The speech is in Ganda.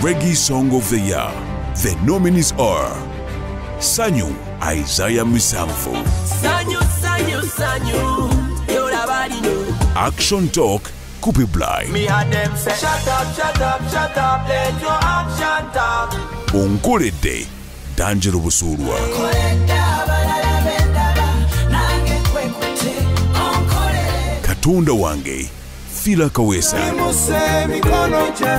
Reggae Song of the Year. The nominees are Sanyu, Isaiah Misamfo. Sanyu, you're a body no. Action Talk, Kupi Blind. Me had them say, shut up, let your action talk. Onkolede, Danjero Busurwa. Katunda Wange, Fila Kawesa.